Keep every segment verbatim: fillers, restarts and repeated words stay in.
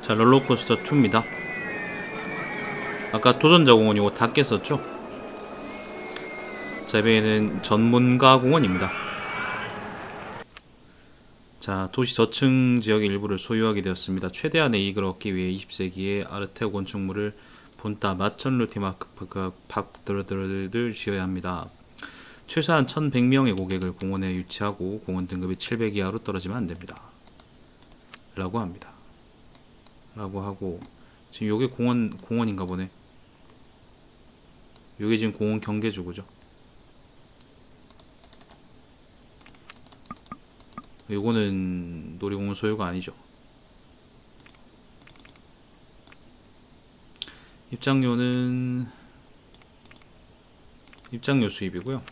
자, 롤러코스터 이입니다. 아까 도전자 공원 이거 다 깼었죠? 자, 이번에는 전문가 공원입니다. 자, 도시 저층 지역의 일부를 소유하게 되었습니다. 최대한의 이익을 얻기 위해 이십 세기의 아르테오 건축물을 본따 마천 루테마크들을 지어야 합니다. 최소한 천백 명의 고객을 공원에 유치하고 공원 등급이 칠백 이하로 떨어지면 안됩니다. 라고 합니다. 라고 하고, 지금 요게 공원, 공원인가 보네. 요게 지금 공원 경계주구죠. 요거는 놀이공원 소유가 아니죠. 입장료는 입장료 수입이고요.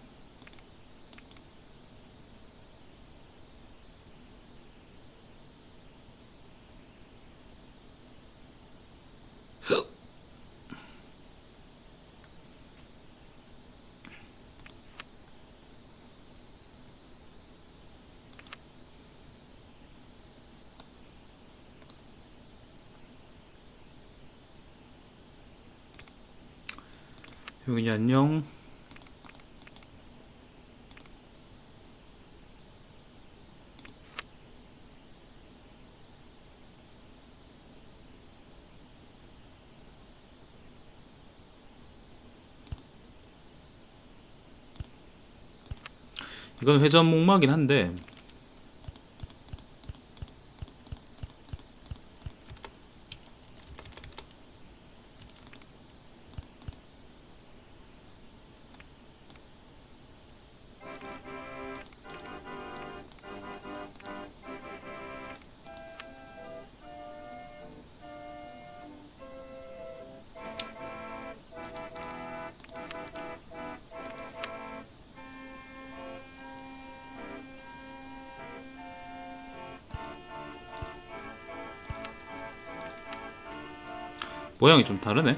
여기 안녕. 이건 회전 목마긴 한데 모양이 좀 다르네.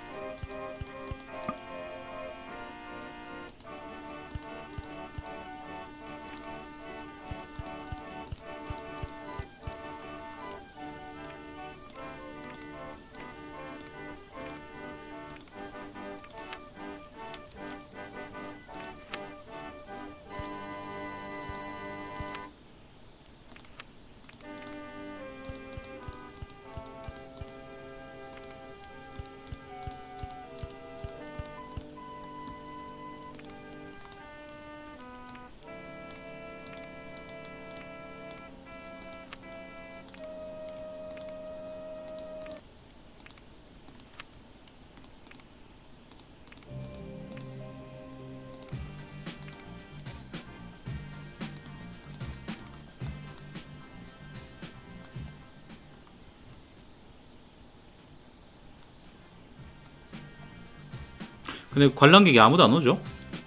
근데 관람객이 아무도 안 오죠?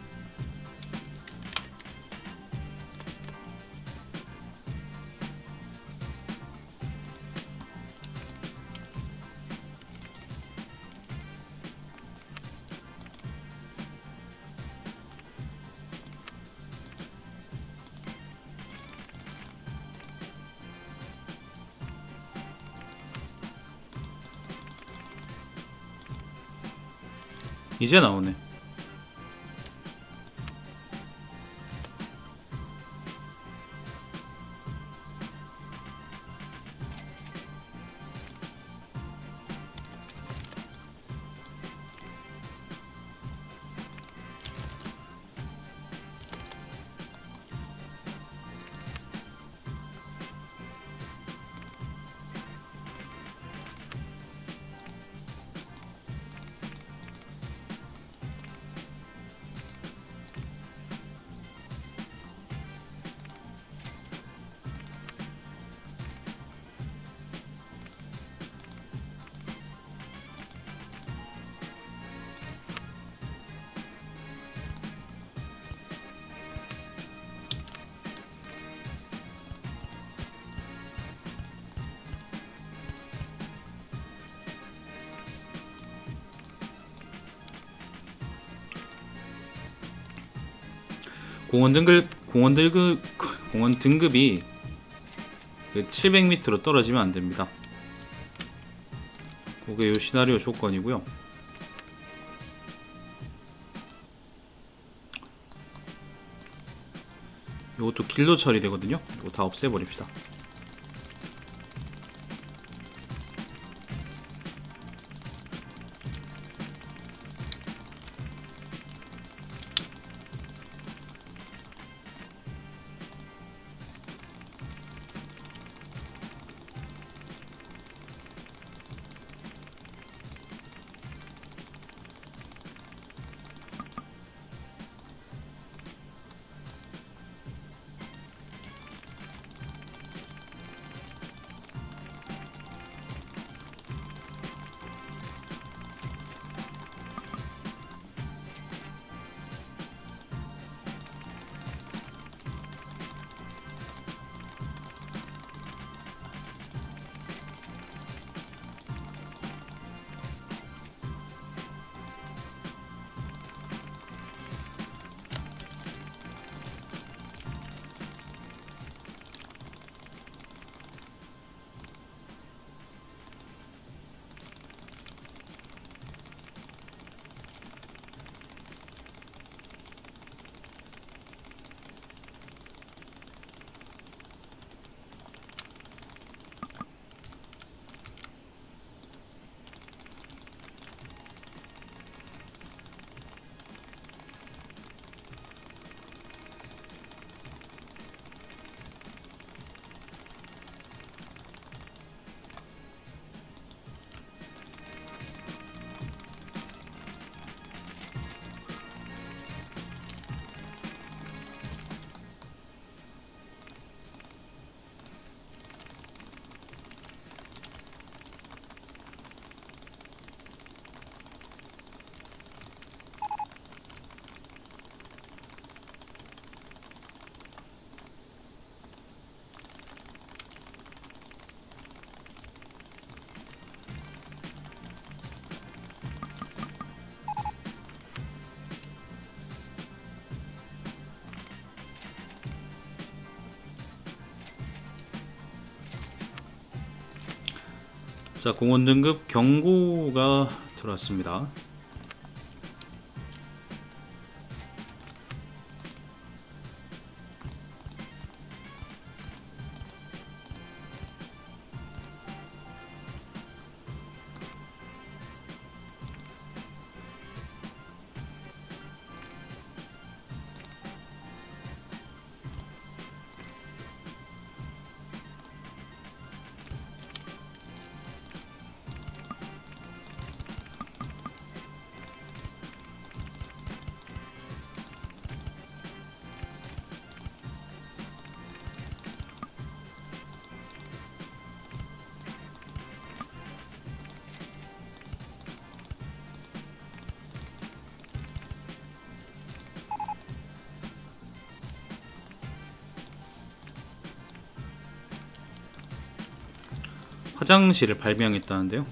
이제 나오네. 공원 등급 공원 등급 공원 등급이 그 칠백 미터로 떨어지면 안 됩니다. 그게 요 시나리오 조건이고요. 요것도 길도 처리되거든요. 이거 다 없애버립시다. 자, 공원 등급 경고가 들어왔습니다. 화장실을 발명했다는데요.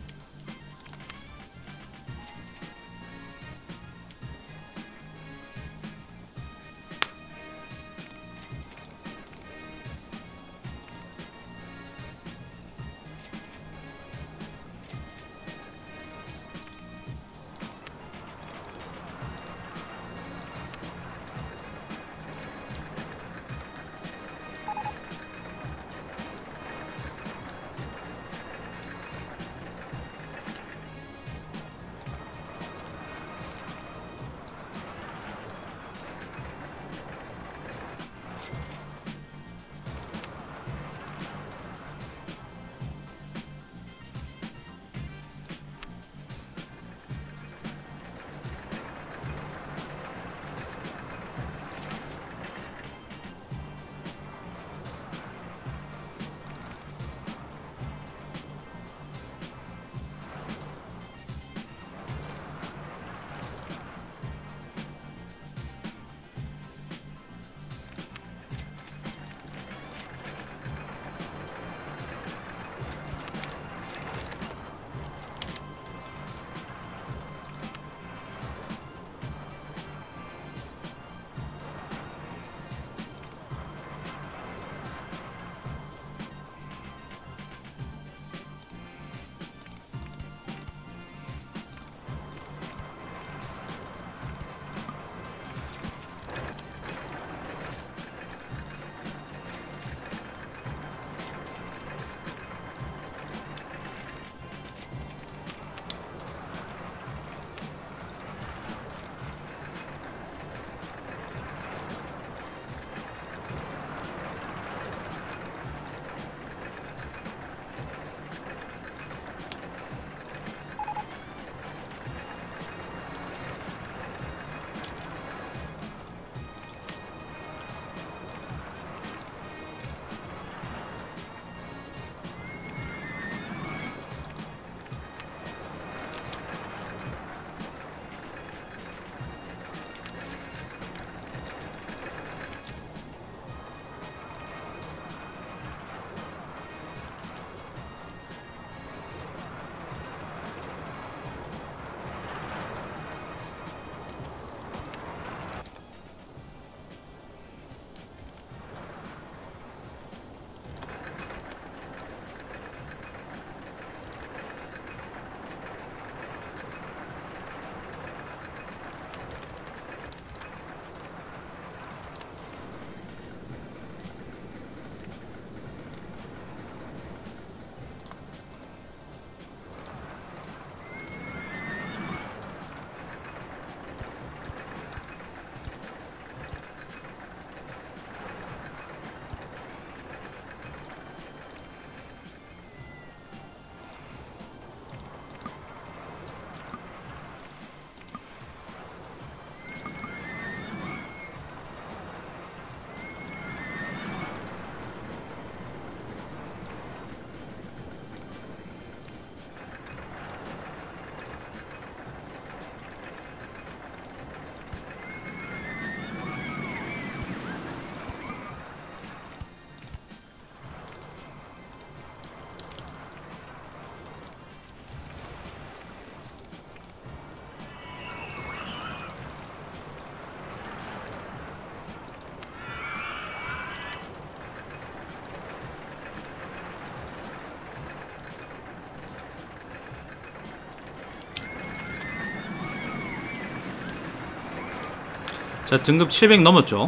자, 등급 칠백 넘었죠.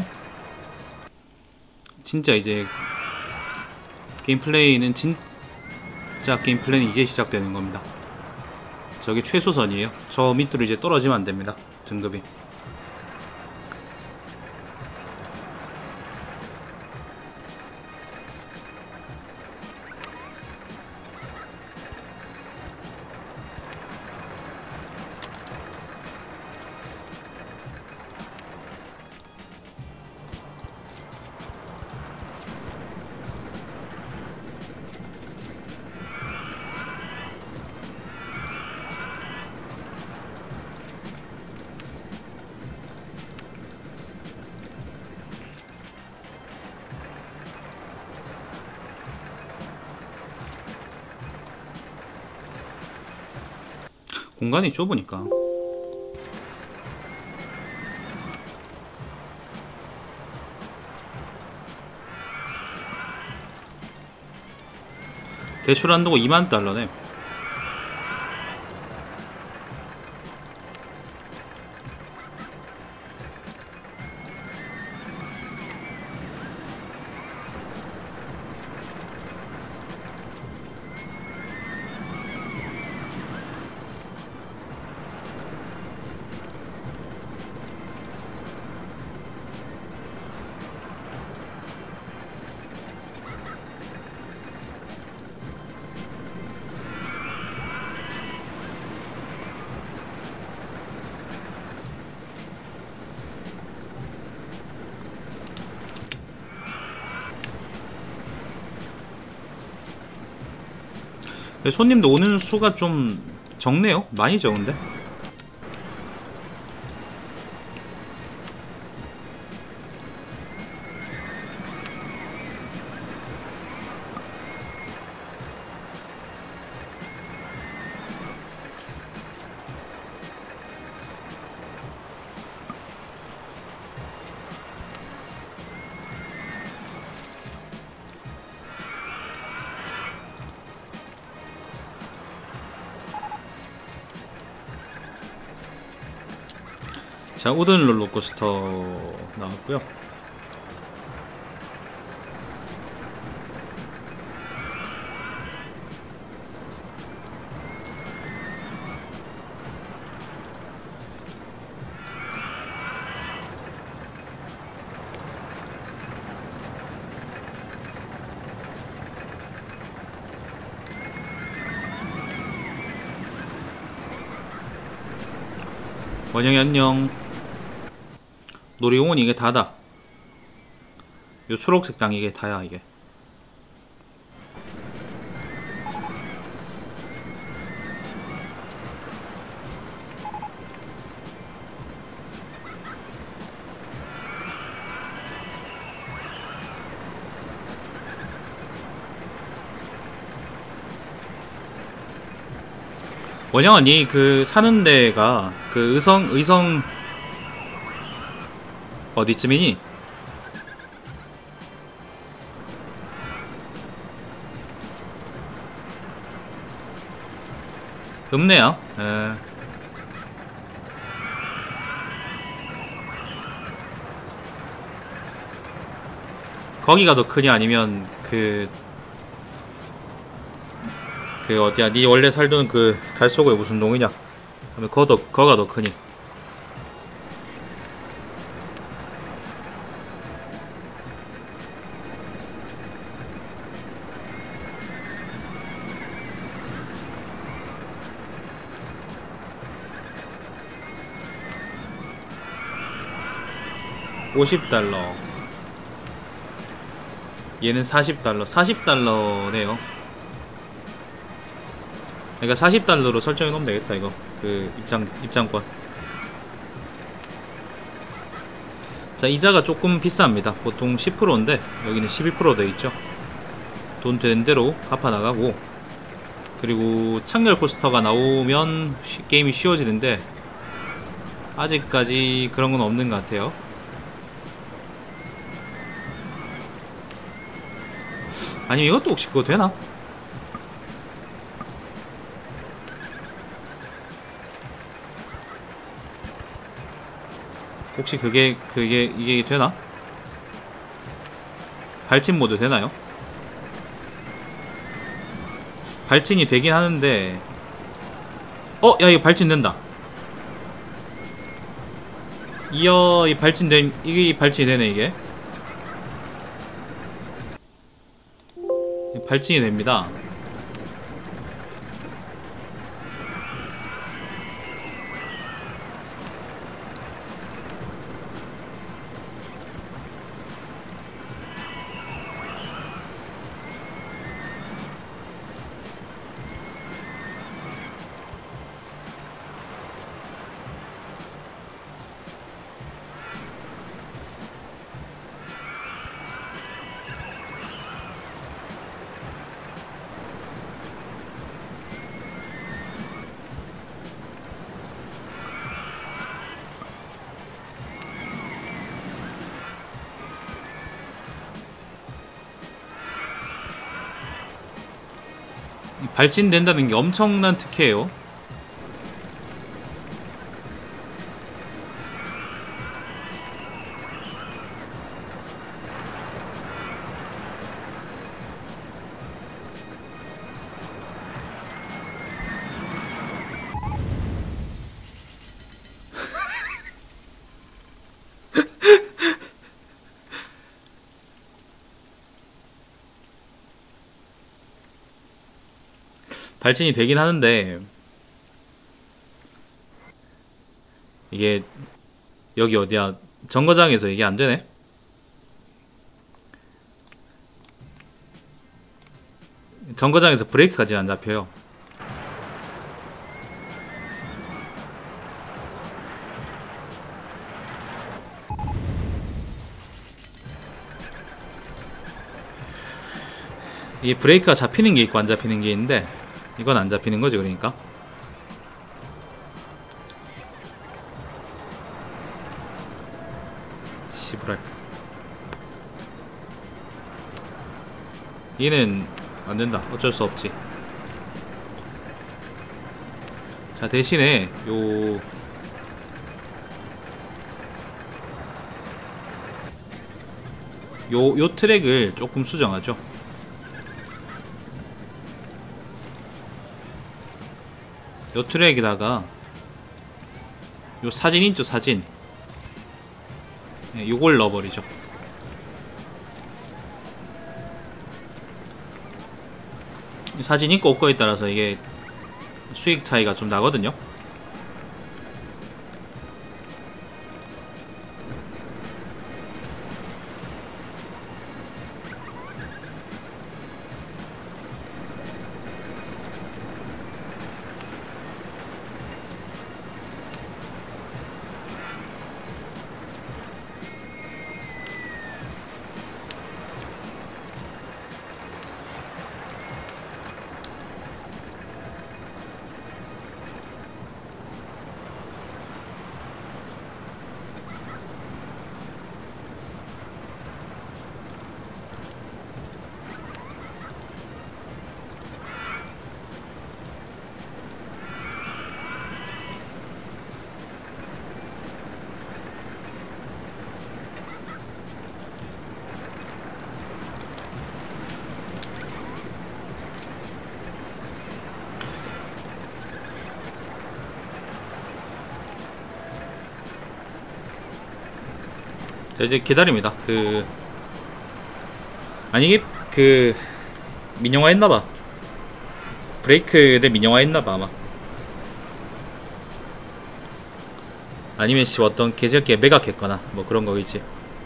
진짜 이제 게임 플레이는 진짜 게임 플레이는 이제 시작되는 겁니다. 저게 최소선이에요. 저 밑으로 이제 떨어지면 안 됩니다. 등급이. 공간이 좁으니까. 대출 한도가 이만 달러네. 손님도 오는 수가 좀 적네요. 많이 적은데. 자, 우든 롤러코스터 나왔고요. 원영이 안녕. 놀이공원 이게 다다. 요 초록색 땅 이게 다야 이게. 원영아, 니 그 사는 데가 그 의성 의성 어디쯤이니? 읍내야. 에. 거기가 더 크니 아니면 그 그 어디야? 니 원래 살던 그 달서구에 무슨 동이냐? 그러면 거가 더 거가 더 크니? 오십 달러. 얘는 사십 달러. 사십 달러네요. 그러니까 사십 달러로 설정해 놓으면 되겠다 이거. 그 입장 입장권. 자, 이자가 조금 비쌉니다. 보통 십 퍼센트인데 여기는 십이 퍼센트 돼 있죠. 돈 되는 대로 갚아 나가고, 그리고 창렬 코스터가 나오면 쉬, 게임이 쉬워지는데 아직까지 그런 건 없는 것 같아요. 아니면 이것도 혹시 그거 되나? 혹시 그게 그게 이게 되나? 발진 모드 되나요? 발진이 되긴 하는데 어? 야 이거 발진 된다. 이어 이 발진 된 이게 발진이 되네 이게. 발진이 됩니다. 발진된다는 게 엄청난 특혜예요. 발진이 되긴 하는데 이게 여기 어디야 정거장에서 이게 안되네. 정거장에서 브레이크까지 안 잡혀요. 이게 브레이크가 잡히는 게 있고 안 잡히는 게 있는데 이건 안 잡히는 거지. 그러니까 시부랄 얘는 안 된다. 어쩔 수 없지. 자 대신에 요 요, 요 트랙을 조금 수정하죠. 요 트랙에다가 요 사진 있죠 사진. 네, 요걸 넣어버리죠. 사진 있고 없고에 따라서 이게 수익 차이가 좀 나거든요. 자 이제 기다립니다. 그 아니 이게 그 민영화 했나봐. 브레이크를 민영화 했나봐 아마. 아니면 씨 어떤 개새끼에 매각했거나 뭐 그런 거겠지.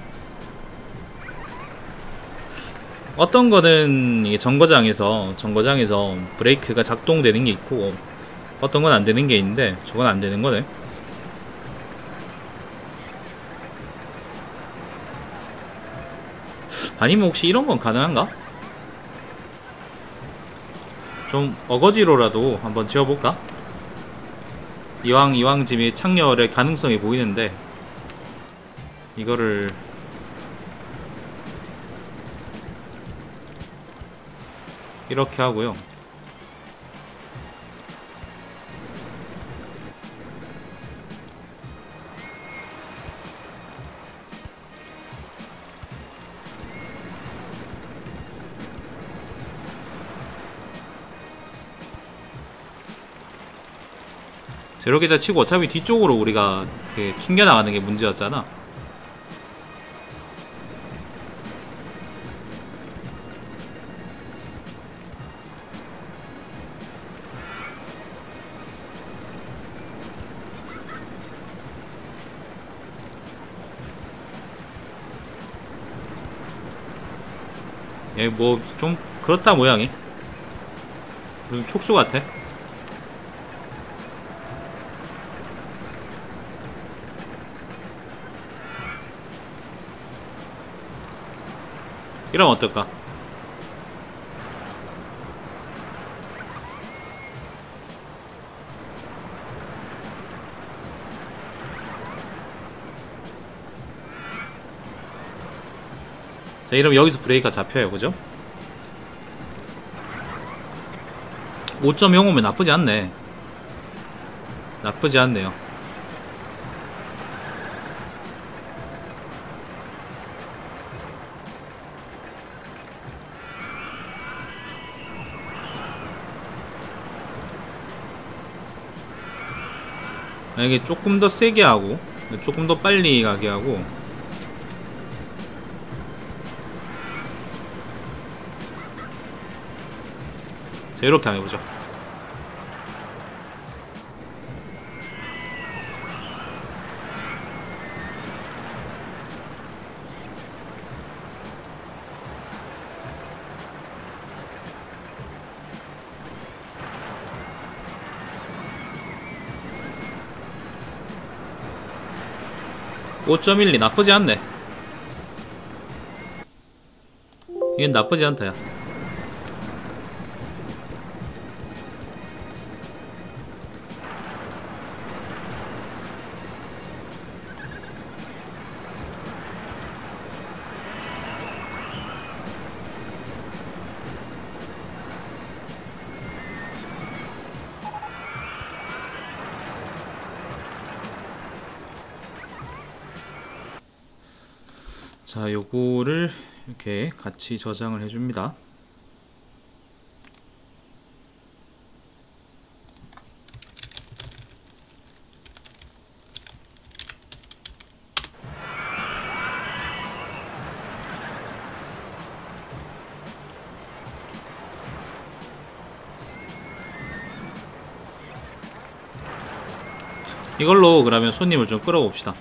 어떤 거는 이게 정거장에서 정거장에서 브레이크가 작동되는 게 있고 어떤 건 안 되는 게 있는데 저건 안 되는 거네. 아니면 혹시 이런 건 가능한가? 좀 어거지로라도 한번 지어볼까? 이왕 이왕 짐이 창렬의 가능성이 보이는데 이거를 이렇게 하고요. 저렇게 다 치고 어차피 뒤쪽으로 우리가 그 튕겨나가는 게 문제였잖아. 얘 뭐 좀 그렇다 모양이. 무슨 촉수 같아. 이러면 어떨까? 자, 이러면 여기서 브레이크가 잡혀요, 그죠? 오 점 영오면 나쁘지 않네. 나쁘지 않네요. 이게 조금 더 세게 하고 조금 더 빨리 가게 하고. 자, 이렇게 한번 해보죠. 오 점 일이 나쁘지 않네. 이건 나쁘지 않다, 야. 자, 요거를 이렇게 같이 저장을 해줍니다. 이걸로 그러면 손님을 좀 끌어봅시다.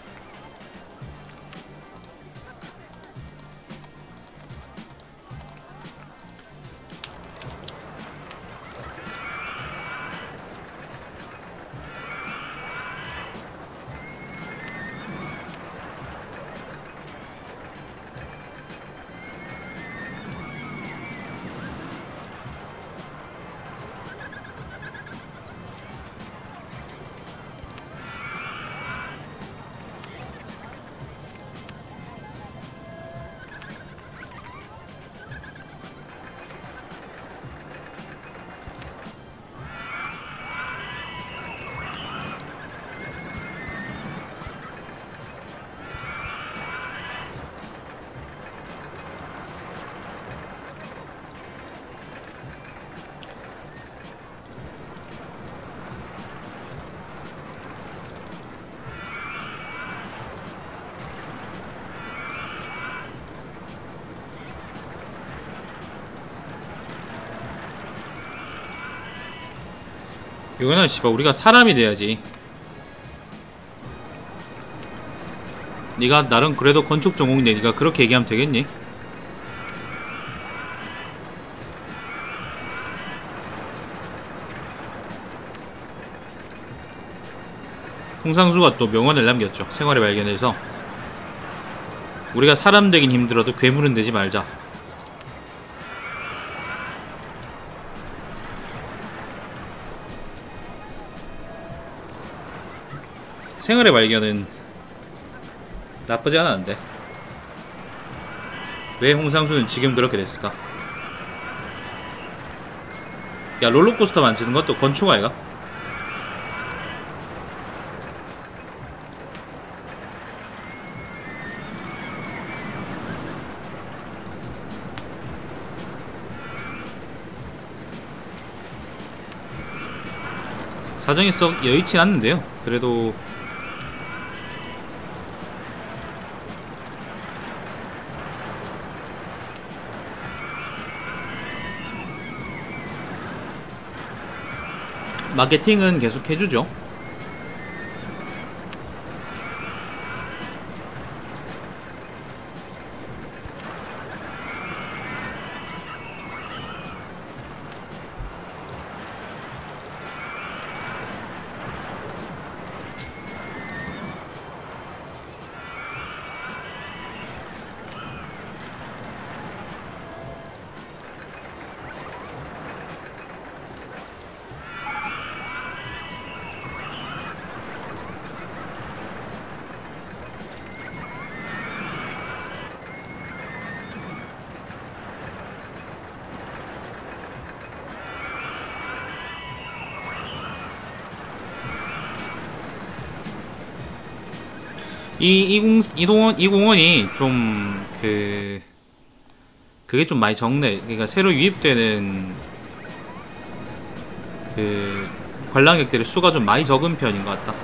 이거는 씨발 우리가 사람이 돼야지. 네가 나름 그래도 건축 전공인데 네가 그렇게 얘기하면 되겠니? 홍상수가 또 명언을 남겼죠. 생활의 발견에서 우리가 사람 되긴 힘들어도 괴물은 되지 말자. 생활의 발견은 나쁘지 않았는데 왜 홍상수는 지금 그렇게 됐을까? 야, 롤러코스터 만지는 것도 건축 아이가? 사정이 썩 여의치 않는데요. 그래도 마케팅은 계속 해주죠. 이, 이, 공, 이, 동원, 이 공원이 좀, 그, 그게 좀 많이 적네. 그러니까 새로 유입되는, 그, 관람객들의 수가 좀 많이 적은 편인 것 같다.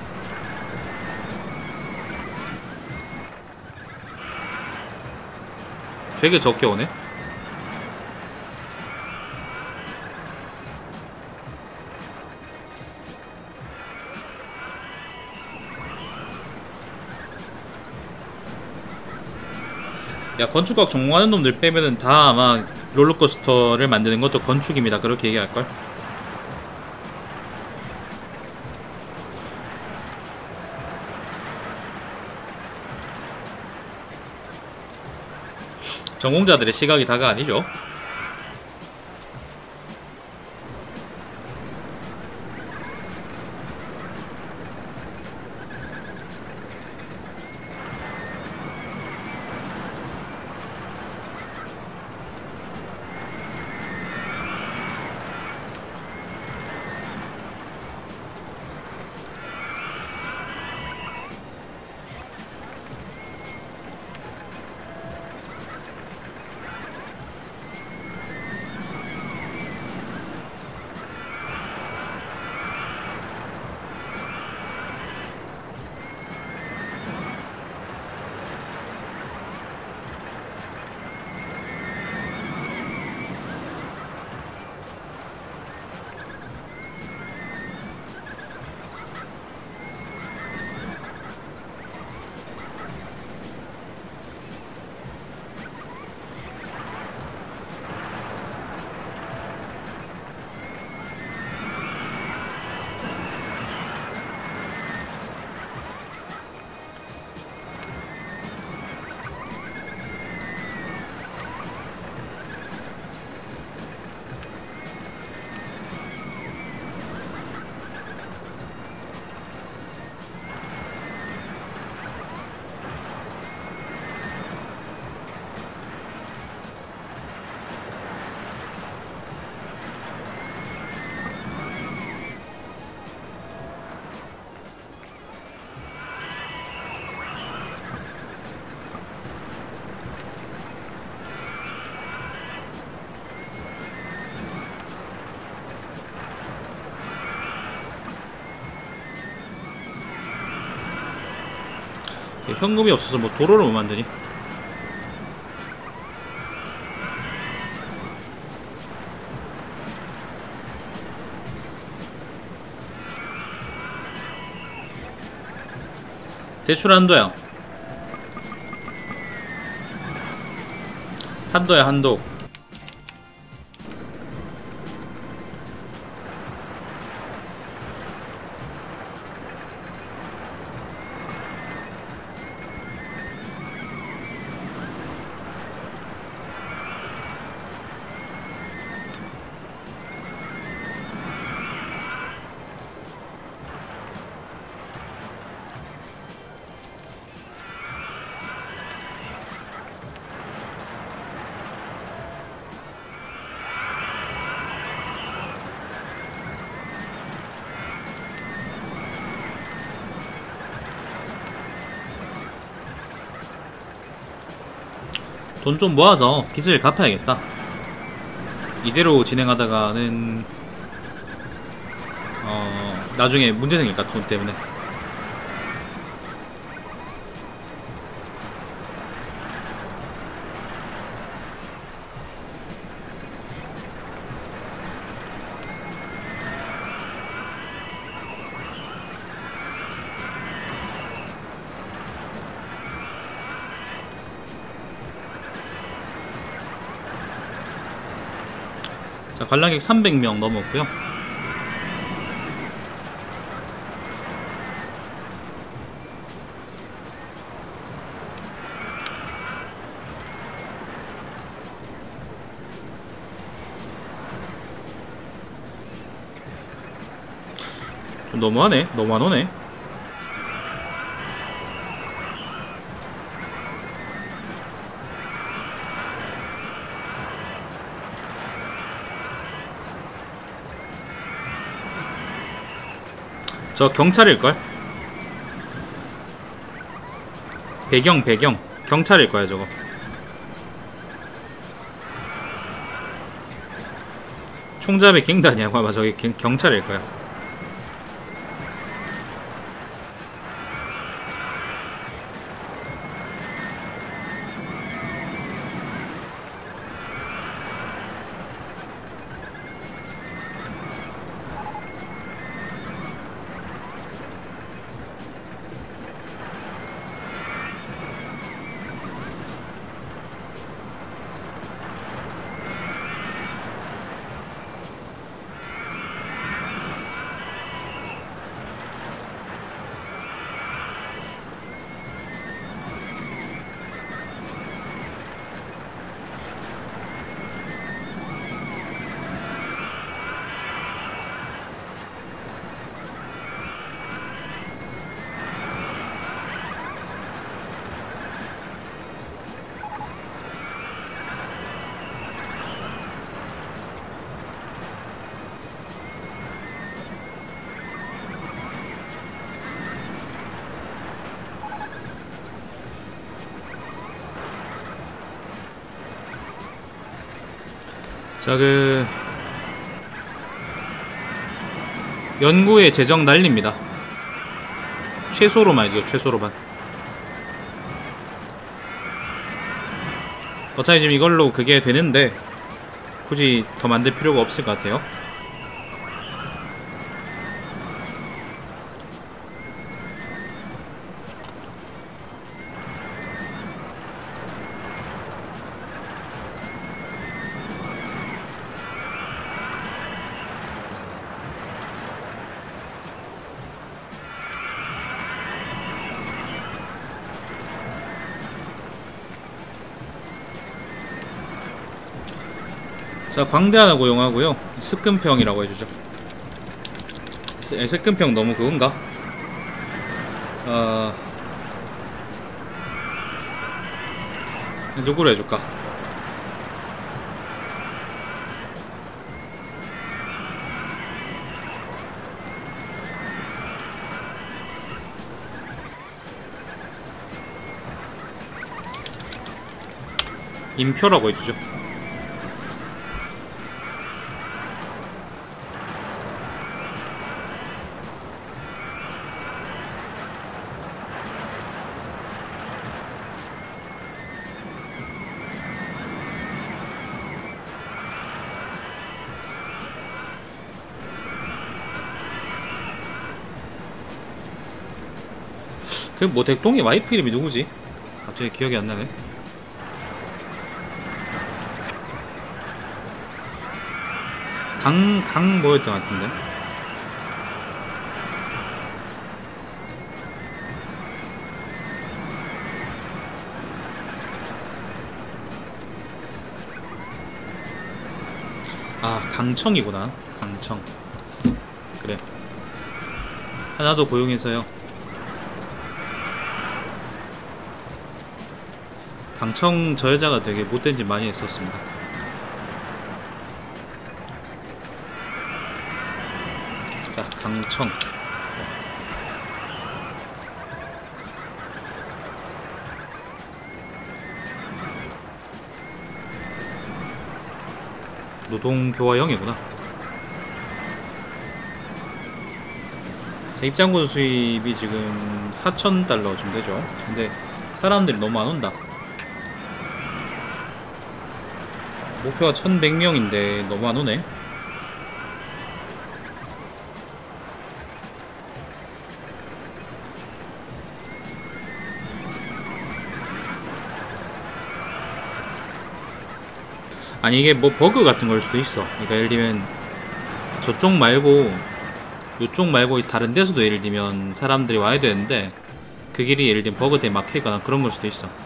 되게 적게 오네. 야, 건축학 전공하는 놈들 빼면은 다 아마 롤러코스터를 만드는 것도 건축입니다. 그렇게 얘기할걸? 전공자들의 시각이 다가 아니죠. 현금이 없어서 뭐 도로를 못 만드니? 대출 한도야. 한도야, 한도. 돈 좀 모아서 빚을 갚아야겠다. 이대로 진행하다가는 어 나중에 문제 생기니까 돈 때문에. 자, 관람객 삼백 명 넘었고요. 좀 너무하네. 너무 안 오네. 저 경찰일걸? 배경 배경 경찰일거야 저거. 총잡이 갱단이야. 봐봐 저기 경, 경찰일거야. 자, 그 연구의 재정 날립니다. 최소로만 이죠. 최소로만. 어차피 지금 이걸로 그게 되는데 굳이 더 만들 필요가 없을 것 같아요. 자, 광대 하나 고용하고요. 습근평이라고 해주죠. 스, 습근평 너무 그건가? 어... 누구로 해줄까? 임표라고 해주죠. 그 뭐 덱동이 와이프 이름이 누구지? 갑자기 기억이 안 나네. 강, 강 뭐였던 것 같은데? 아, 강청이구나. 강청. 그래. 하나 더 고용해서요. 강청 저 여자가 되게 못된 짓 많이 했었습니다. 자, 강청. 노동교화형이구나. 자, 입장권 수입이 지금 사천 달러쯤 되죠. 근데 사람들이 너무 안 온다. 목표가 천백 명인데 너무 안 오네. 아니 이게 뭐 버그 같은 걸 수도 있어. 그러니까 예를 들면 저쪽 말고 요쪽 말고 다른 데서도 예를 들면 사람들이 와야 되는데 그 길이 예를 들면 버그 때문에 막혀있거나 그런 걸 수도 있어.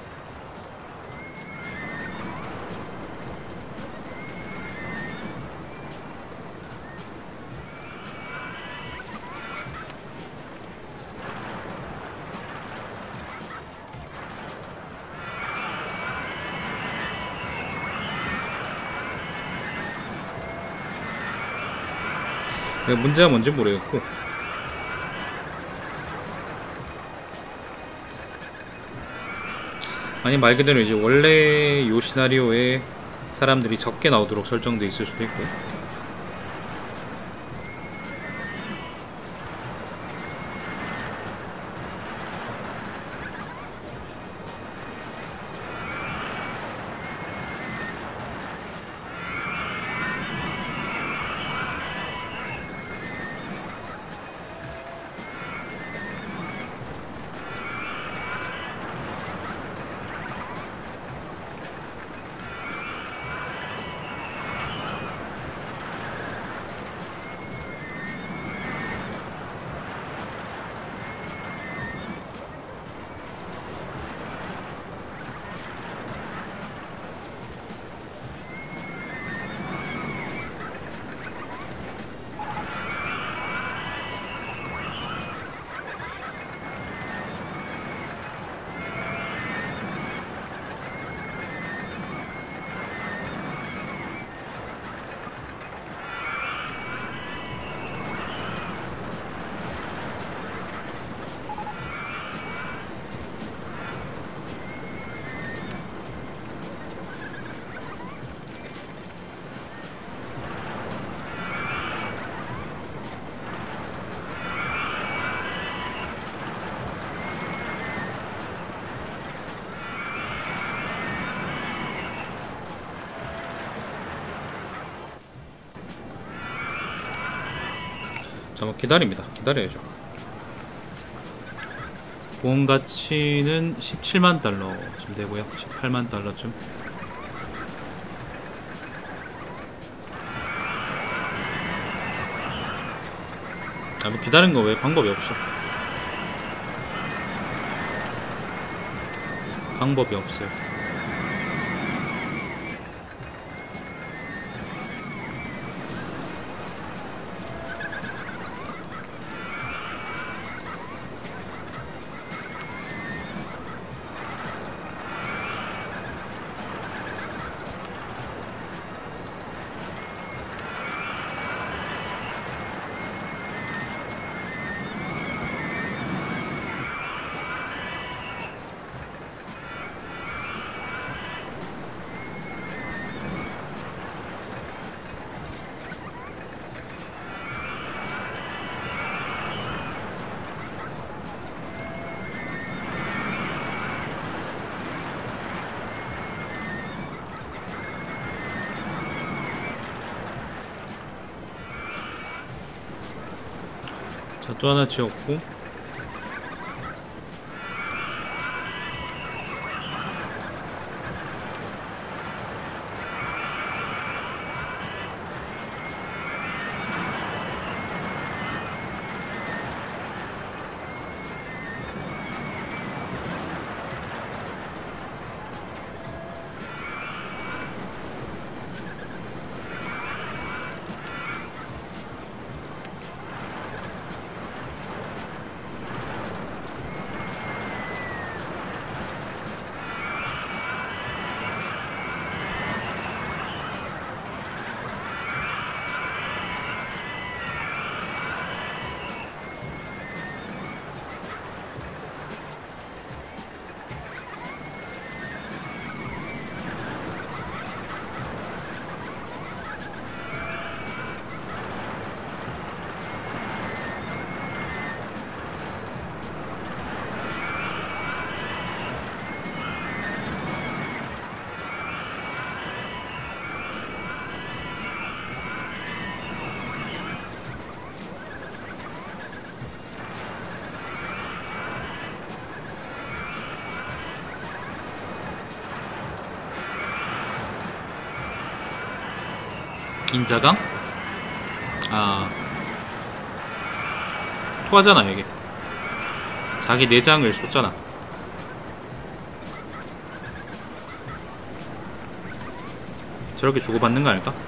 문제가 뭔지 모르겠고, 아니 말 그대로 이제 원래 요 시나리오에 사람들이 적게 나오도록 설정돼 있을 수도 있고. 잠깐 기다립니다. 기다려야죠. 보험 가치는 십칠만 달러쯤 되고요. 십팔만 달러쯤. 아, 뭐 기다린 거 왜 방법이 없어. 방법이 없어요. 자, 또 하나 지었고, 인자강? 아, 토하잖아 이게. 자기 내장을 쏟잖아. 저렇게 주고받는 거 아닐까?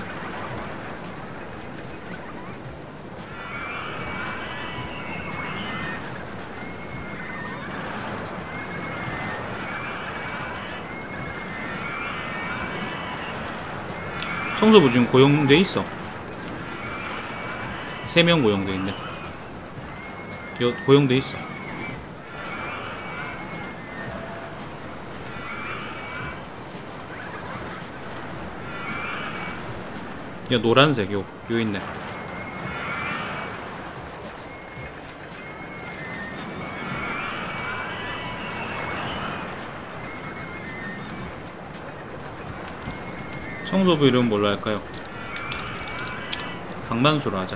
청소부 지금 고용돼 있어. 세 명 고용돼 있네. 요 고용돼 있어. 야, 노란색 요, 요 있네. 청소부 이름 뭘로 할까요? 강만수로 하자.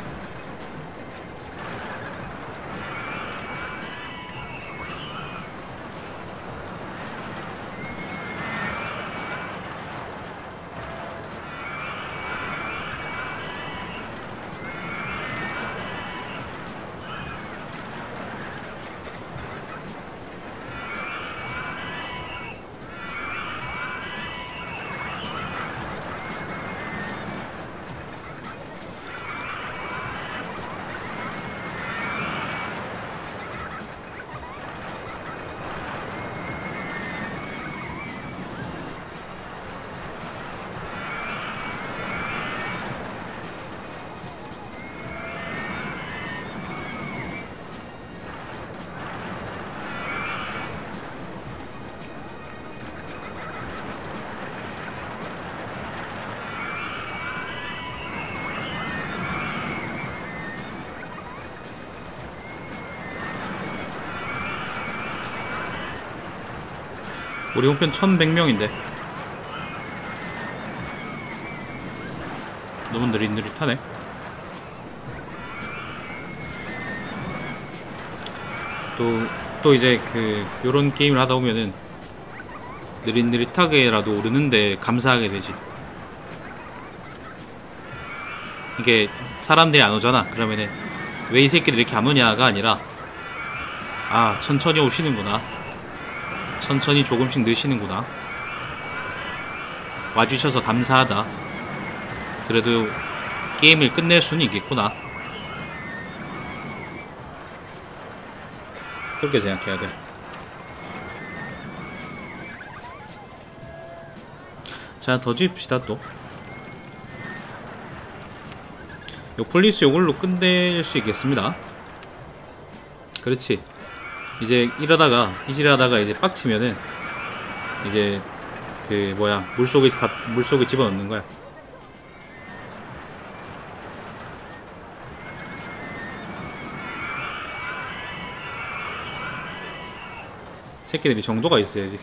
우리 홍편 천백 명인데 너무 느릿느릿하네. 또, 또 이제 그 요런 게임을 하다 보면은 느릿느릿하게라도 오르는데 감사하게 되지. 이게 사람들이 안 오잖아. 그러면은 왜 이 새끼들 이렇게 안 오냐가 아니라, 아, 천천히 오시는구나, 천천히 조금씩 느시는구나, 와주셔서 감사하다, 그래도 게임을 끝낼 수는 있겠구나, 그렇게 생각해야 돼. 자, 더 집시다. 또 요 폴리스 요걸로 끝낼 수 있겠습니다. 그렇지. 이제 이러다가 이질하다가 이제 빡치면은 이제 그 뭐야, 물속에 가, 물속에 집어넣는 거야. 새끼들이 정도가 있어야지.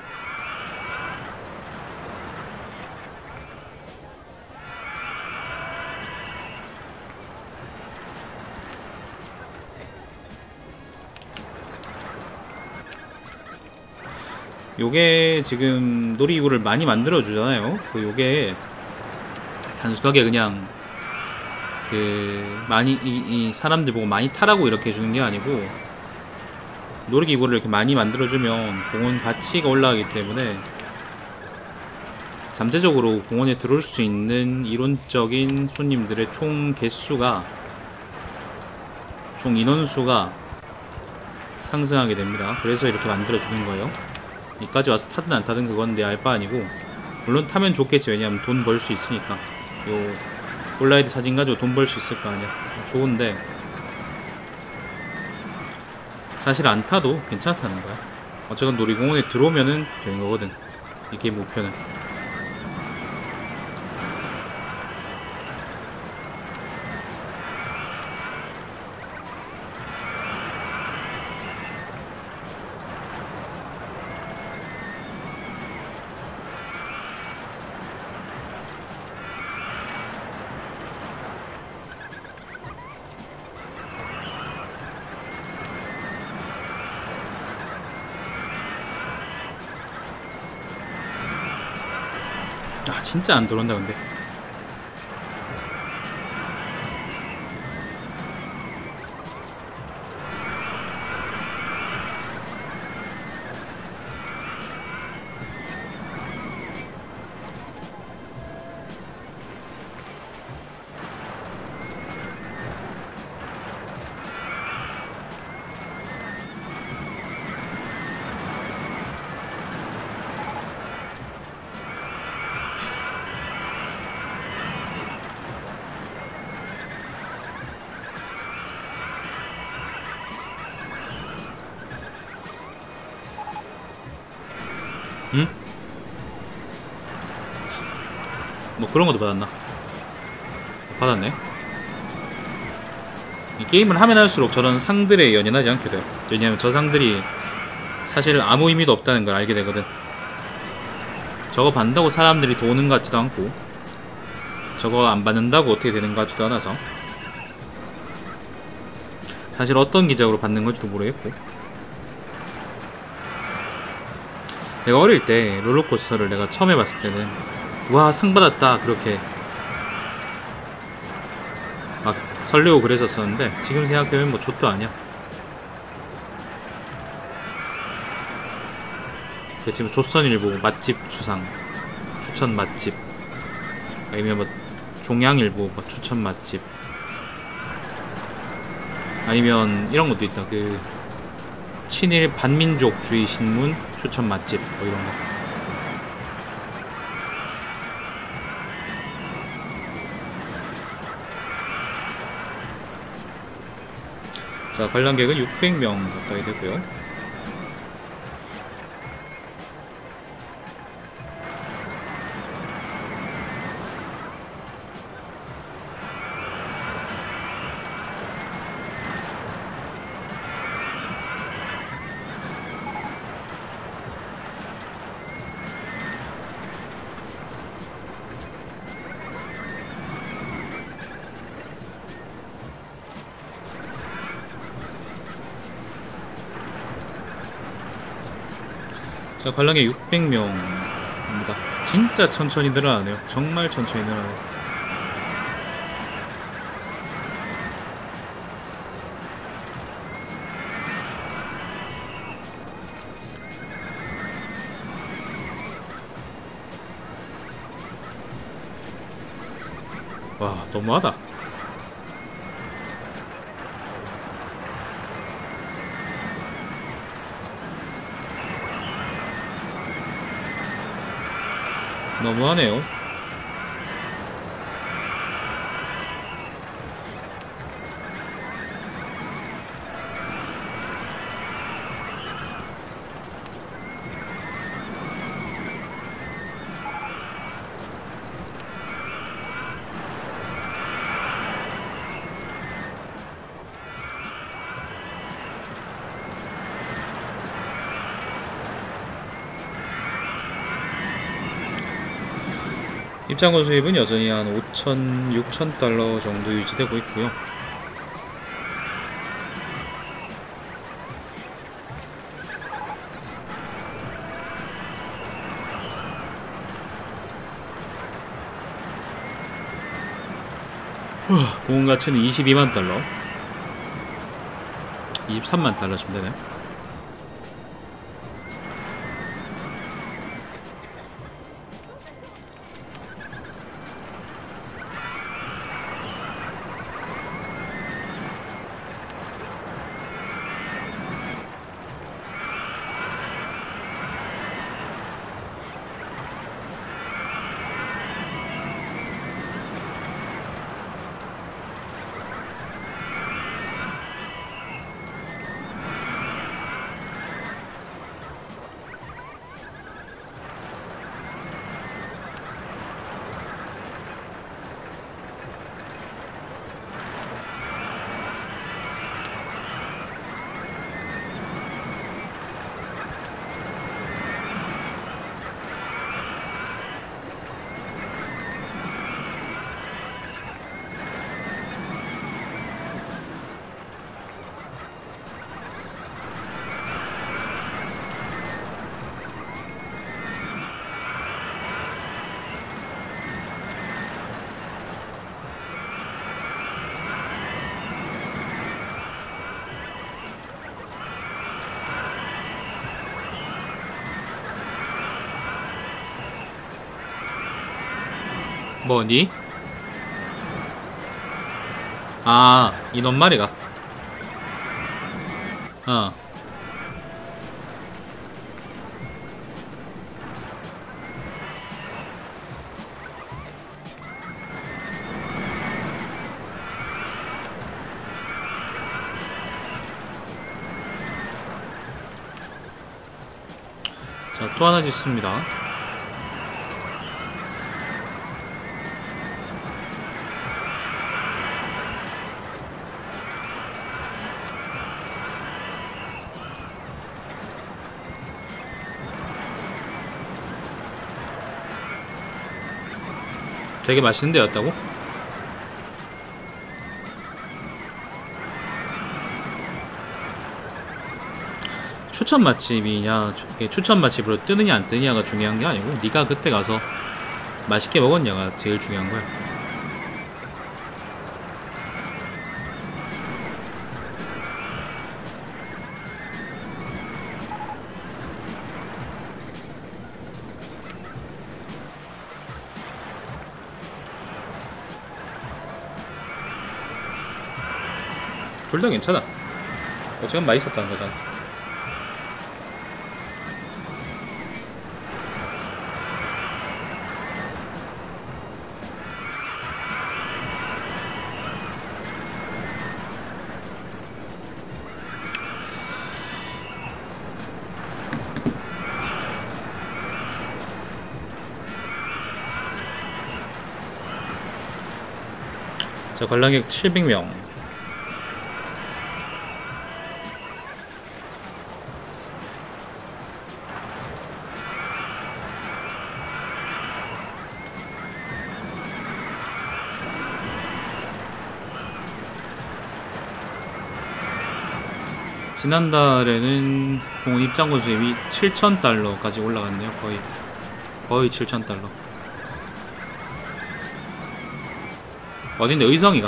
요게 지금 놀이기구를 많이 만들어 주잖아요. 그 요게 단순하게 그냥 그 많이 이, 이 사람들 보고 많이 타라고 이렇게 해주는 게 아니고, 놀이기구를 이렇게 많이 만들어 주면 공원 가치가 올라가기 때문에 잠재적으로 공원에 들어올 수 있는 이론적인 손님들의 총 개수가, 총 인원수가 상승하게 됩니다. 그래서 이렇게 만들어 주는 거예요. 이까지 와서 타든 안 타든 그건 내 알 바 아니고, 물론 타면 좋겠지. 왜냐하면 돈 벌 수 있으니까. 요 폴라이드 사진 가지고 돈 벌 수 있을 거 아니야. 좋은데 사실 안 타도 괜찮다는 거야. 어쨌건 놀이공원에 들어오면은 되는 거거든, 이게 목표는. 아, 진짜 안 들어온다 근데. 응? 뭐 그런 것도 받았나? 받았네. 이 게임을 하면 할수록 저런 상들에 연연하지 않게 돼요. 왜냐면 저 상들이 사실 아무 의미도 없다는 걸 알게 되거든. 저거 받는다고 사람들이 도는 것 같지도 않고, 저거 안 받는다고 어떻게 되는 것 같지도 않아서, 사실 어떤 기적으로 받는 건지도 모르겠고. 내가 어릴 때 롤러코스터를 내가 처음 해봤을 때는 와, 상 받았다 그렇게 막 설레고 그랬었었는데, 지금 생각해보면 뭐 좆도 아니야. 그 지금 조선일보 맛집 추상 추천 맛집, 아니면 뭐 종양일보 뭐 추천 맛집, 아니면 이런 것도 있다. 그 친일 반민족주의 신문 추천 맛집 뭐 이런 거. 자, 관람객은 육백 명 가까이 되고요. 자, 관람객 육백 명입니다. 진짜 천천히 늘어나네요. 정말 천천히 늘어나네요. 와, 너무하다. 너무하네요. 입장권 수입은 여전히 한 오천, 육천 달러 정도 유지되고 있고요. 공원 가치는 이십이만 달러, 이십삼만 달러쯤 되네. 뭐니? 아, 인원 말이가. 어. 자, 또 하나 짓습니다. 되게 맛있는 데였다고? 추천 맛집이냐, 이게 추천 맛집으로 뜨느냐 안 뜨느냐가 중요한 게 아니고 네가 그때 가서 맛있게 먹었냐가 제일 중요한 거야. 둘 다 괜찮아. 어쨌든 맛있었다는 거잖아. 자, 관람객 칠백 명. 지난달에는 공원 입장권 수입이 칠천 달러까지 올라갔네요. 거의 거의 칠천 달러. 어딘데? 의성이가.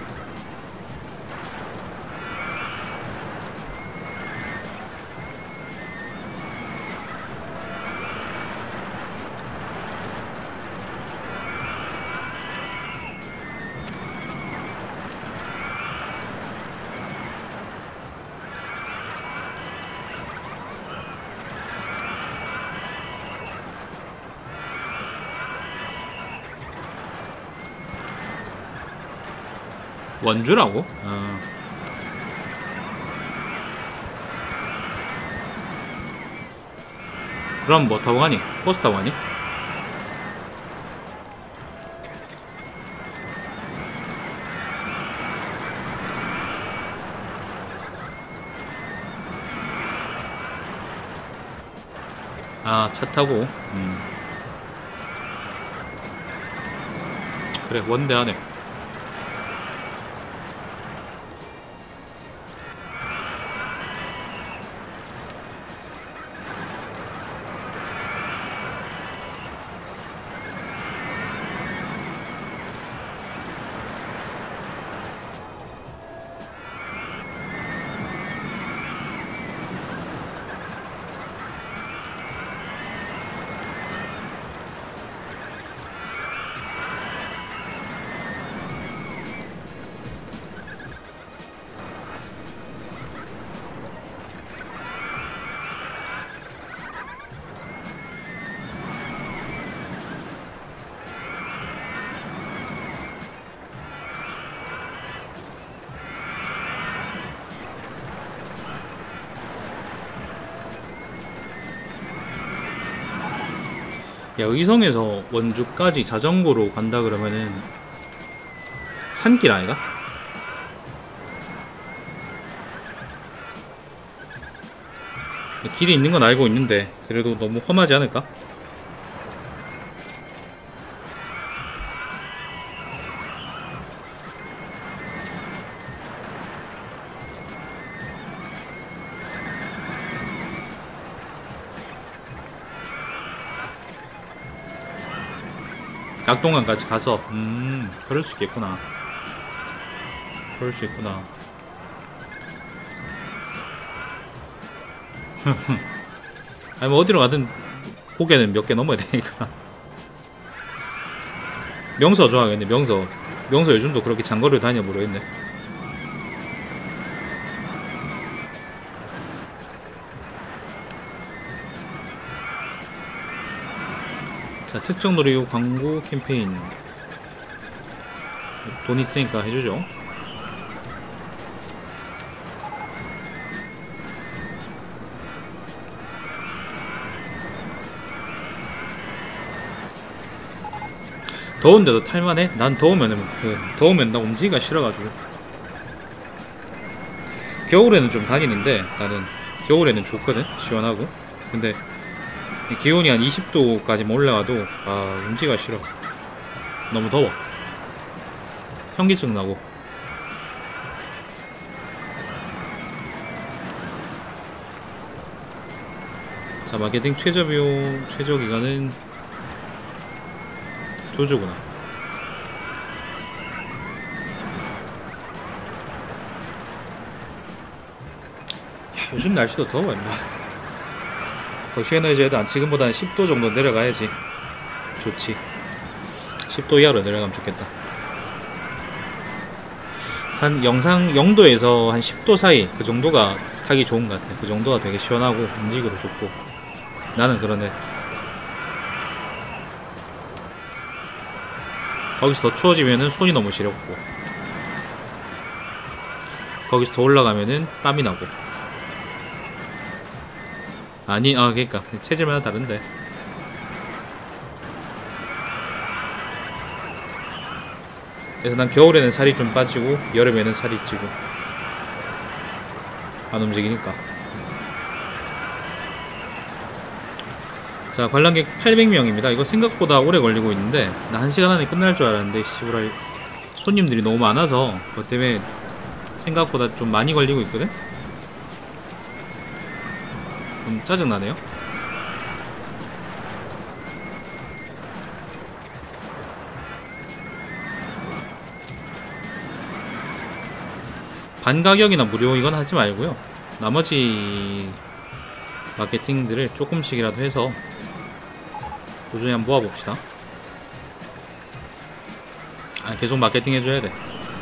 원주라고? 어. 그럼 뭐 타고 가니? 버스 타고 가니? 아, 차 타고. 음. 그래, 원대하네. 야, 의성에서 원주까지 자전거로 간다 그러면은 산길 아이가? 길이 있는 건 알고 있는데 그래도 너무 험하지 않을까? 낙동강까지 가서 음 그럴 수 있겠구나. 그럴 수 있구나. 아니 뭐 어디로 가든 고개는 몇 개 넘어야 되니까. 명서 좋아하겠네. 명서 명서 요즘도 그렇게 장거리를 다녀 모르겠네. 자, 특정 놀이기구 광고 캠페인 돈 있으니까 해주죠. 더운데도 탈만해? 난 더우면 그 더우면 나 움직이기가 싫어가지고. 겨울에는 좀 다니는데 나는 겨울에는 좋거든, 시원하고. 근데 기온이 한 이십 도까지 올라가도 아 움직이기가 싫어. 너무 더워. 현기증 나고. 자, 마케팅 최저 비용, 최저 기간은 조조구나. 야, 요즘 날씨도 더워 임마. 더 시원해져야 돼. 지금보다는 십 도 정도 내려가야지 좋지. 십 도 이하로 내려가면 좋겠다. 한 영상 영 도에서 한 십 도 사이 그 정도가 타기 좋은 것 같아. 그 정도가 되게 시원하고 움직이기도 좋고. 나는 그러네. 거기서 더 추워지면은 손이 너무 시렵고, 거기서 더 올라가면은 땀이 나고. 아니, 아 그니까 체질마다 다른데. 그래서 난 겨울에는 살이 좀 빠지고 여름에는 살이 찌고. 안 움직이니까. 자, 관람객 팔백 명입니다. 이거 생각보다 오래 걸리고 있는데 나 한 시간 안에 끝날 줄 알았는데 씨부랄 손님들이 너무 많아서 그것 때문에 생각보다 좀 많이 걸리고 있거든? 좀 짜증나네요. 반 가격이나 무료 이건 하지 말고요. 나머지 마케팅들을 조금씩이라도 해서 꾸준히 한번 모아봅시다. 아, 계속 마케팅 해줘야 돼.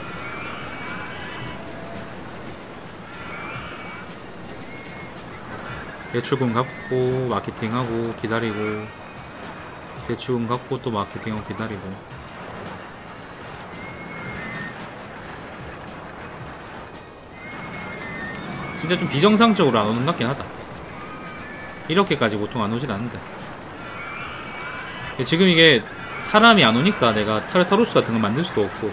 대출금 갚고 마케팅하고 기다리고, 대출금 갚고 또 마케팅하고 기다리고. 진짜 좀 비정상적으로 안 오는 것 같긴 하다. 이렇게까지 보통 안 오진 않는데. 지금 이게 사람이 안 오니까 내가 타르타루스 같은 거 만들 수도 없고.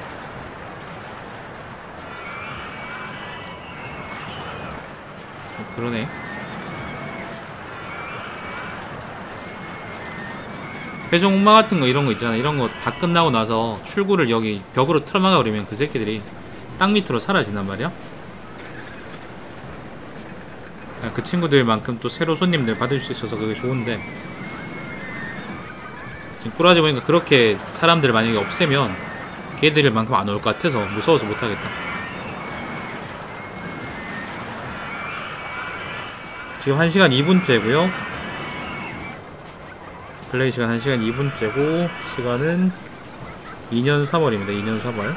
그러네. 회전 옥마 같은 거 이런 거 있잖아. 이런 거 다 끝나고 나서 출구를 여기 벽으로 틀어막아 버리면 그 새끼들이 땅 밑으로 사라진단 말이야. 그 친구들만큼 또 새로 손님들 받을 수 있어서 그게 좋은데, 지금 꾸라지 보니까 그렇게 사람들을 만약에 없애면 걔들만큼 안 올 것 같아서 무서워서 못하겠다. 지금 한 시간 이 분째고요 플레이 시간 한 시간 이 분째고 시간은 이 년 삼월입니다. 이 년 삼월.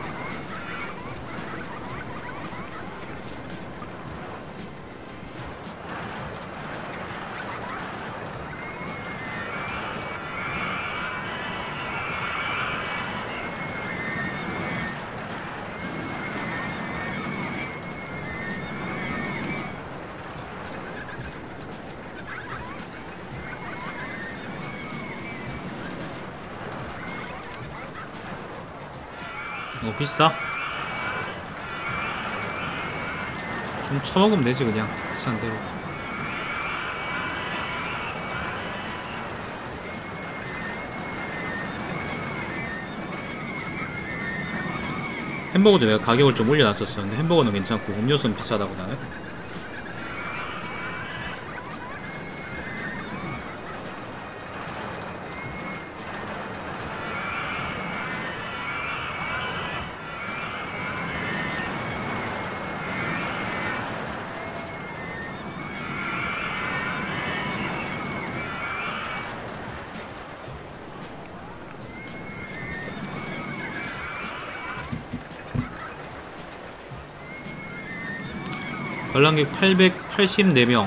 너무 비싸? 좀 처먹으면 되지 그냥 비싼 대로. 햄버거도 내가 가격을 좀 올려놨었었는데 햄버거는 괜찮고 음료수는 비싸다고 나는. 관람객 팔백팔십사 명.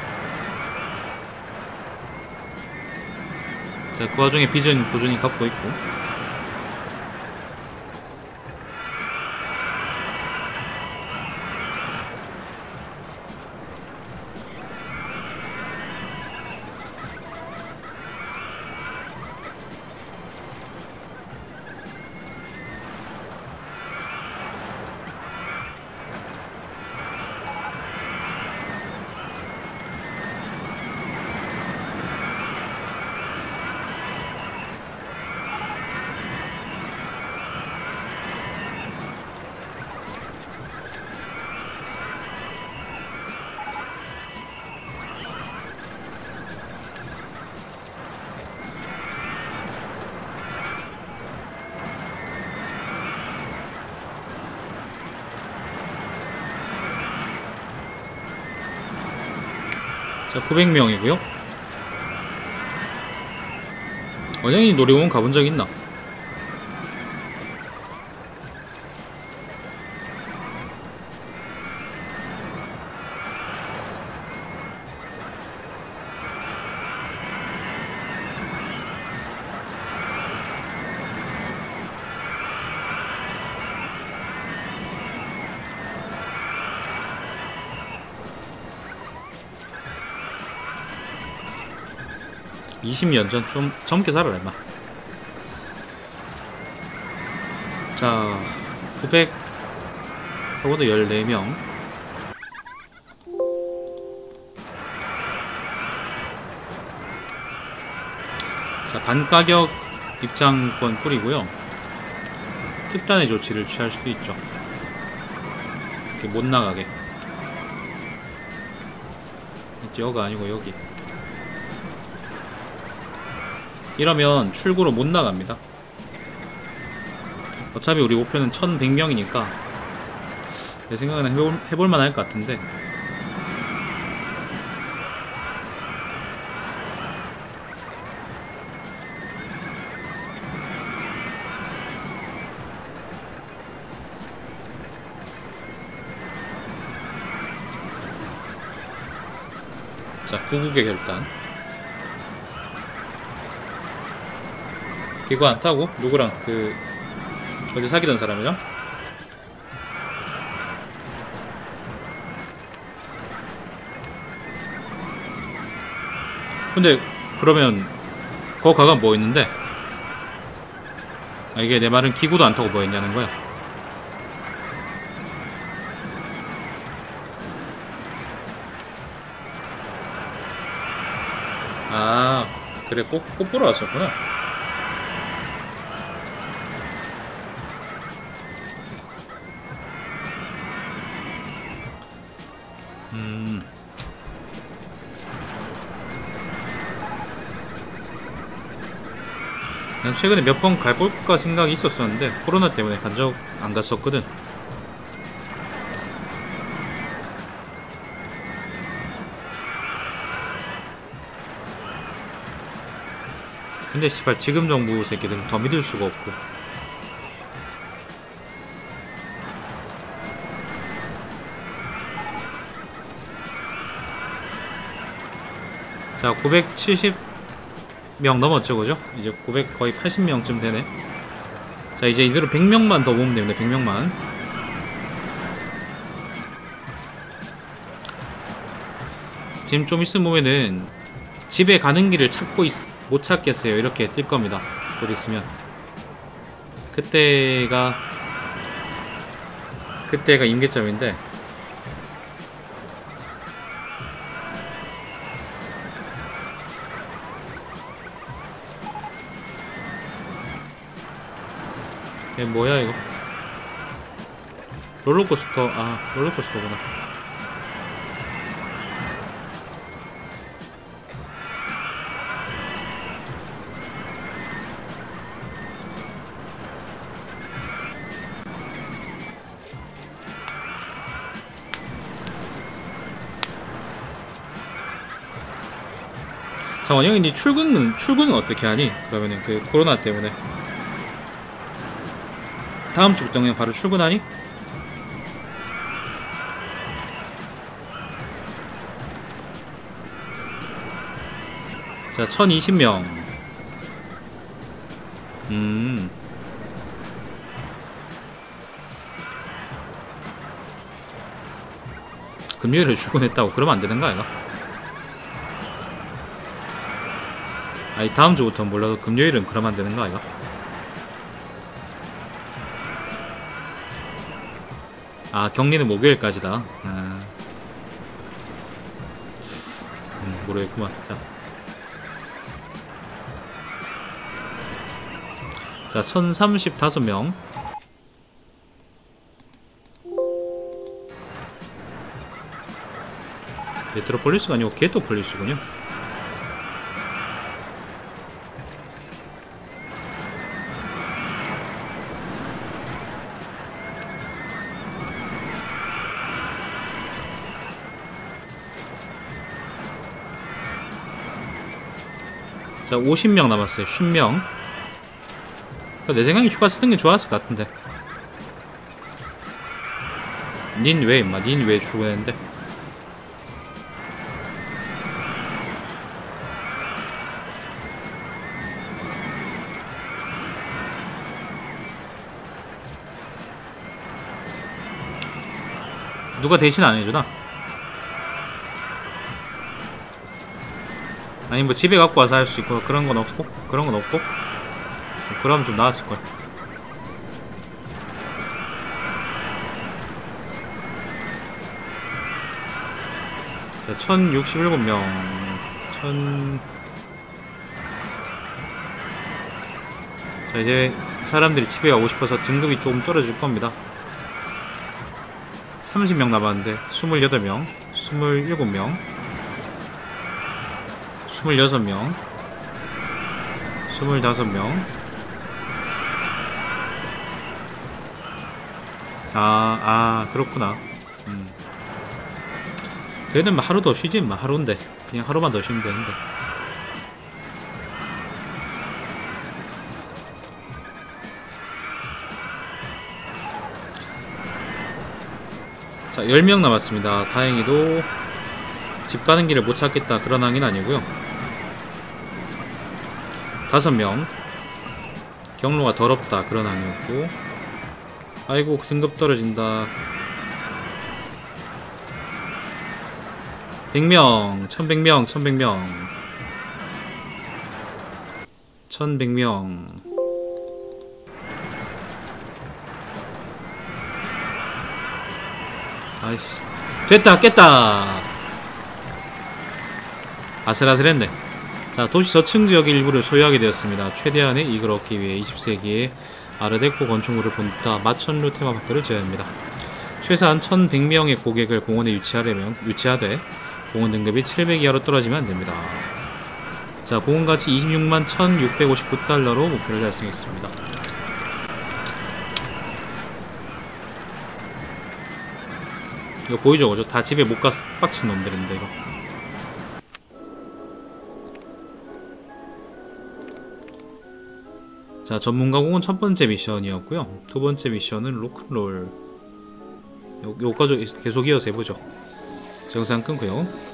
자, 그 와중에 빚은 꾸준히 갚고 있고. 자, 구백 명이고요. 원영이 놀이공원 가본 적 있나? 이십 년 전 좀 젊게 살아라 임마. 자, 구백 하고도 열네 명. 자, 반가격 입장권 뿌리고요. 특단의 조치를 취할 수도 있죠. 이렇게 못 나가게. 여가 아니고 여기. 이러면 출구로 못 나갑니다. 어차피 우리 목표는 천백 명이니까 내 생각에는 해볼, 해볼만 할 것 같은데. 자, 구국의 결단. 기구 안 타고 누구랑 그 어제 사귀던 사람이랑? 근데 그러면 거 가가 뭐 있는데? 아, 이게 내 말은 기구도 안 타고 뭐 했냐는 거야. 아, 그래, 꽃, 꽃 보러 왔었구나. 음. 난 최근에 몇 번 가볼까 생각이 있었었는데 코로나 때문에 간 적 안 갔었거든. 근데 씨발 지금 정부 새끼들은 더 믿을 수가 없고. 자, 구백칠십 명 넘었죠, 그죠? 이제 구백 거의 팔십 명쯤 되네. 자, 이제 이대로 백 명만 더 모으면 됩니다. 백 명만. 지금 좀 있으면 보면은 집에 가는 길을 찾고 있, 못 찾겠어요. 이렇게 뜰 겁니다. 곧 있으면. 그때가 그때가 임계점인데. 얘 뭐야 이거? 롤러코스터. 아, 롤러코스터구나. 자, 원영이 니 출근은 출근은 어떻게 하니? 그러면은 그 코로나 때문에 다음 주부터 그냥 바로 출근하니? 자, 천이십 명. 음. 금요일에 출근했다고 그러면 안 되는 거 아닌가? 아니, 다음 주부터는 몰라도 금요일은 그러면 안 되는 거 아닌가? 아, 격리는 목요일까지다. 아. 음, 모르겠구만. 자. 자, 천삼십오 명. 메트로폴리스가 아니고 게토폴리스군요. 자, 오십 명 남았어요. 쉰 명. 내 생각에 휴가 쓰는 게 좋았을 것 같은데. 닌 왜 임마, 닌 왜 출근했는데? 누가 대신 안 해주나? 아니 뭐 집에 갖고 와서 할 수 있고 그런 건 없고 그런 건 없고 그럼 좀 나았을 걸. 자, 천육십칠 명. 천. 자, 이제 사람들이 집에 가고 싶어서 등급이 조금 떨어질 겁니다. 삼십 명 남았는데 이십팔 명, 이십칠 명, 이십육 명, 이십오 명. 아, 아, 그렇구나. 음. 걔는 뭐 하루 더 쉬지, 뭐 하루인데. 그냥 하루만 더 쉬면 되는데. 자, 십 명 남았습니다. 다행히도 집 가는 길을 못 찾겠다 그런 항의는 아니고요. 다섯 명. 경로가 더럽다 그런 항의였고. 아이고 등급 떨어진다. 백 명, 천백 명, 천백 명. 천백 명. 아이씨. 됐다, 깼다! 아슬아슬했네. 자, 도시 저층 지역 일부를 소유하게 되었습니다. 최대한의 이익을 얻기 위해 이십 세기에 아르데코 건축물을 본따 마천루 테마파크를 제외합니다. 최소한 천백 명의 고객을 공원에 유치하려면, 유치하되 공원 등급이 칠백 이하로 떨어지면 안됩니다. 자, 공원가치 이십육만 천육백오십구 달러로 목표를 달성했습니다. 이거 보이죠? 그죠? 다 집에 못 가서 빡친 놈들인데 이거. 자, 전문가 공원 첫 번째 미션이었고요. 두 번째 미션은 로큰롤. 요, 요까지 계속 이어서 해보죠. 영상 끊고요.